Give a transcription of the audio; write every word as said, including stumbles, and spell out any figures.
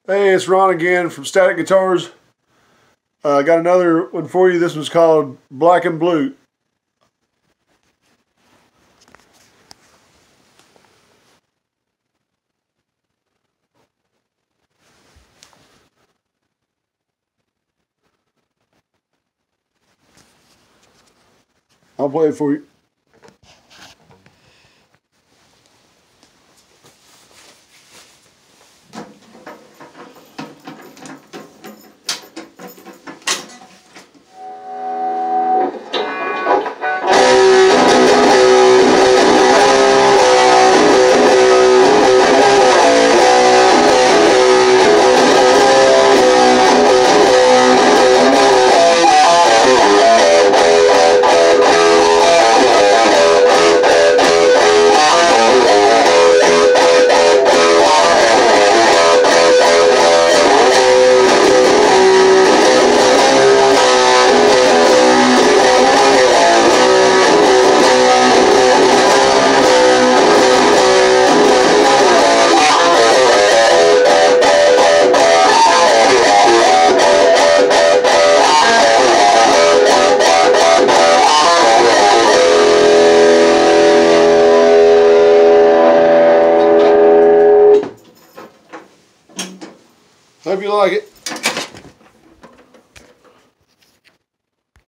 Hey, it's Ron again from Static Guitars. I uh, got another one for you. This one's called Black and Blue. I'll play it for you. Hope you like it.